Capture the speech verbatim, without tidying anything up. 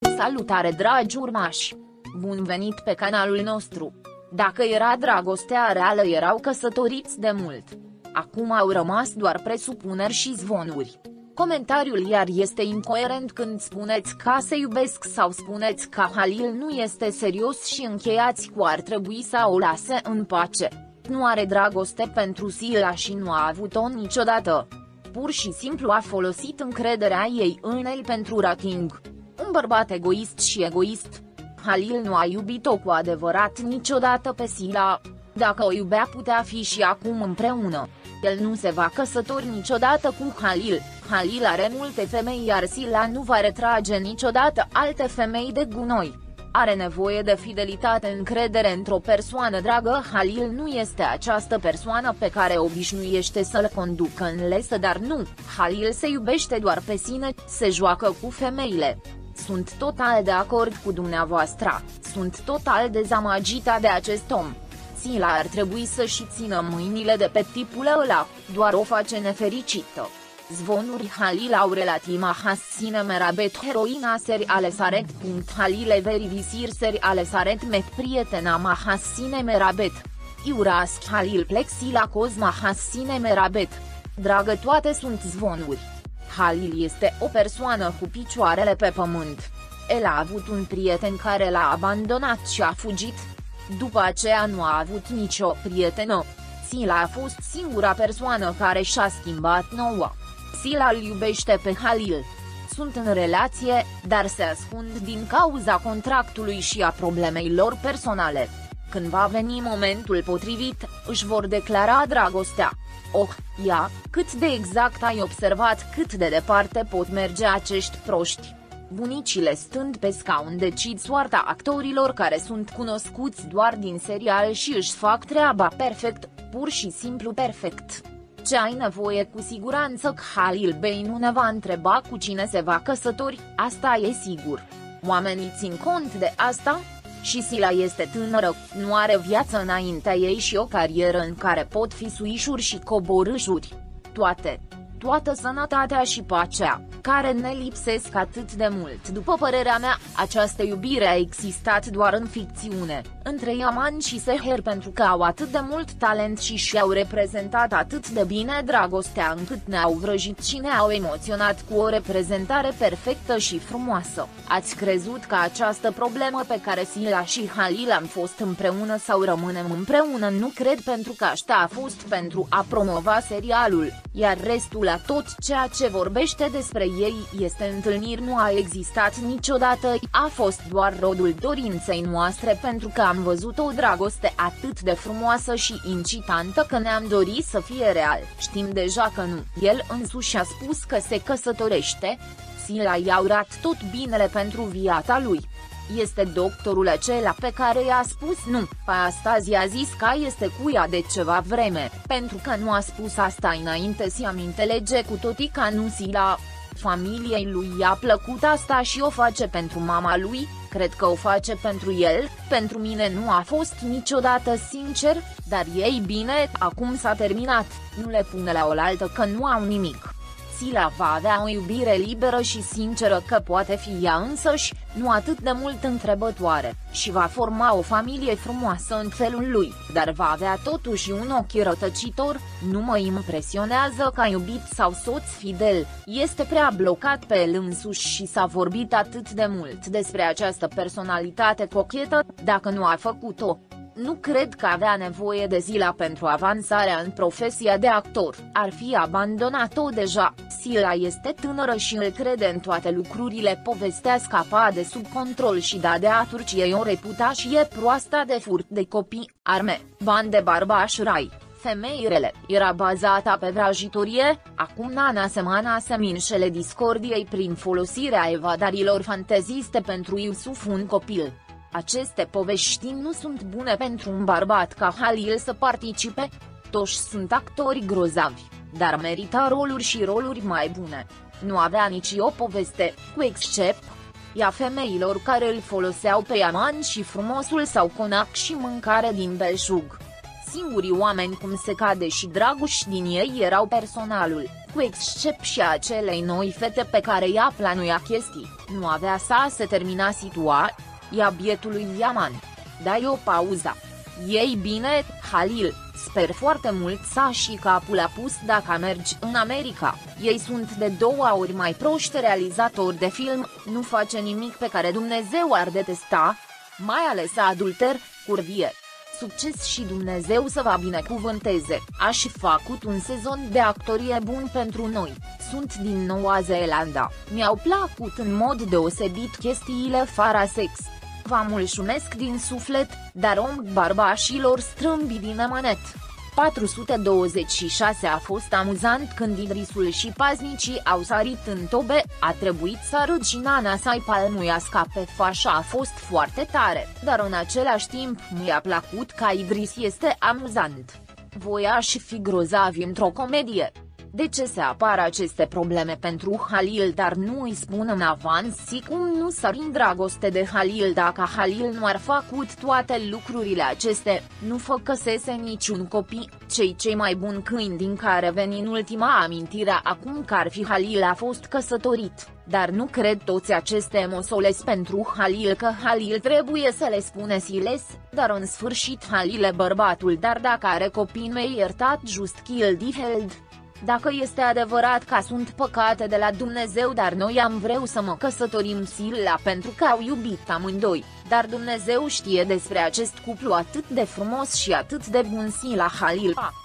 Salutare dragi urmași! Bun venit pe canalul nostru! Dacă era dragostea reală erau căsătoriți de mult. Acum au rămas doar presupuneri și zvonuri. Comentariul iar este incoerent când spuneți că se iubesc sau spuneți că Halil nu este serios și încheiați cu ar trebui să o lase în pace. Nu are dragoste pentru Sila și nu a avut-o niciodată. Pur și simplu a folosit încrederea ei în el pentru rating. Un bărbat egoist și egoist. Halil nu a iubit-o cu adevărat niciodată pe Sila. Dacă o iubea putea fi și acum împreună. El nu se va căsători niciodată cu Halil. Halil are multe femei iar Sila nu va retrage niciodată alte femei de gunoi. Are nevoie de fidelitate, încredere într-o persoană dragă. Halil nu este această persoană pe care obișnuiește să-l conducă în lesă, dar nu, Halil se iubește doar pe sine, se joacă cu femeile. Sunt total de acord cu dumneavoastră, sunt total dezamăgită de acest om. Sila ar trebui să-și țină mâinile de pe tipul ăla, doar o face nefericită. Zvonuri Halil au relatima Hassine Merabet heroina seriale Saret. Halil everi visir seriale Saret met prietena ma Hassine Merabet. Iuras Halil plexi la Cosma Hassine Merabet. Dragă, toate sunt zvonuri. Halil este o persoană cu picioarele pe pământ. El a avut un prieten care l-a abandonat și a fugit. După aceea nu a avut nicio prietenă. Sila a fost singura persoană care și-a schimbat nouă. Sila îl iubește pe Halil. Sunt în relație, dar se ascund din cauza contractului și a problemei lor personale. Când va veni momentul potrivit, își vor declara dragostea. Oh, ia, cât de exact ai observat cât de departe pot merge acești proști. Bunicile stând pe scaun decid soarta actorilor care sunt cunoscuți doar din serial și își fac treaba perfect, pur și simplu perfect. Ce ai nevoie cu siguranță că Halil Bey nu ne va întreba cu cine se va căsători, asta e sigur. Oamenii țin cont de asta? Și Sila este tânără, nu are viață înaintea ei și o carieră în care pot fi suișuri și coborâșuri. Toate. Toată sănătatea și pacea, care ne lipsesc atât de mult. După părerea mea, această iubire a existat doar în ficțiune, între Yaman și Seher, pentru că au atât de mult talent și și-au reprezentat atât de bine dragostea încât ne-au vrăjit și ne-au emoționat cu o reprezentare perfectă și frumoasă. Ați crezut că această problemă pe care Sila și Halil am fost împreună sau rămânem împreună? Nu cred, pentru că asta a fost pentru a promova serialul, iar restul la tot ceea ce vorbește despre ei este întâlniri nu a existat niciodată, a fost doar rodul dorinței noastre pentru că am văzut o dragoste atât de frumoasă și incitantă că ne-am dorit să fie real. Știm deja că nu, el însuși a spus că se căsătorește. Sila i-a urat tot binele pentru viața lui. Este doctorul acela pe care i-a spus nu, pe asta i-a zis că este cu ea de ceva vreme, pentru că nu a spus asta înainte să-mi înțelege cu toții că nu Sila. Familiei lui i-a plăcut asta și o face pentru mama lui, cred că o face pentru el, pentru mine nu a fost niciodată sincer, dar ei bine, acum s-a terminat, nu le pune la oaltă că nu au nimic. Sila va avea o iubire liberă și sinceră, că poate fi ea însăși, nu atât de mult întrebătoare, și va forma o familie frumoasă în felul lui, dar va avea totuși un ochi rătăcitor. Nu mă impresionează că a iubit sau soț fidel, este prea blocat pe el însuși și s-a vorbit atât de mult despre această personalitate cochetă, dacă nu a făcut-o. Nu cred că avea nevoie de Sila pentru avansarea în profesia de actor, ar fi abandonat-o deja. Sila este tânără și îl crede în toate lucrurile, povestea scapa de sub control și da de atunci ei o reputație proastă de furt de copii, arme, bani de barbaș rai, femei rele, era bazată pe vrajitorie. Acum Nana semana seminșele discordiei prin folosirea evadarilor fanteziste pentru Iusuf, un copil. Aceste povești nu sunt bune pentru un bărbat ca Halil să participe. Toți sunt actori grozavi, dar merită roluri și roluri mai bune. Nu avea nici o poveste, cu except ea femeilor care îl foloseau pe Yaman și frumosul sau conac și mâncare din belșug. Singurii oameni cum se cade și Dragoș din ei erau personalul, cu excepția acelei noi fete pe care ea planuia chestii, nu avea sa se termina situația bietului Diaman. Dai o pauză. Ei bine, Halil, sper foarte mult să și capul apus dacă mergi în America, ei sunt de două ori mai proști realizatori de film, nu face nimic pe care Dumnezeu ar detesta, mai ales adulter, curvie. Succes și Dumnezeu să vă binecuvânteze, aș fi făcut un sezon de actorie bun pentru noi, sunt din Noua Zeelandă, mi-au plăcut în mod deosebit chestiile fără sex. Vă mulțumesc din suflet, dar om barbașilor strâmbi din amanet. patru sute douăzeci și șase A fost amuzant când Idrisul și paznicii au sărit în tobe, a trebuit să Răginana să-i palmuiască pe fașa a fost foarte tare, dar în același timp mi-a plăcut că Idris este amuzant. Voia și fi grozavi într-o comedie. De ce se apar aceste probleme pentru Halil dar nu îi spun în avans și cum nu sări în dragoste de Halil dacă Halil nu ar făcut toate lucrurile acestea, nu făcăsese niciun copii, cei cei mai buni câini din care veni în ultima amintire acum că ar fi Halil a fost căsătorit, dar nu cred toți aceste emosoles pentru Halil că Halil trebuie să le spune siles, dar în sfârșit Halil e bărbatul dar dacă are copii nu-i iertat just kill the held. Dacă este adevărat că sunt păcate de la Dumnezeu dar noi am vreu să mă căsătorim Sila pentru că au iubit amândoi, dar Dumnezeu știe despre acest cuplu atât de frumos și atât de bun Sila Halil.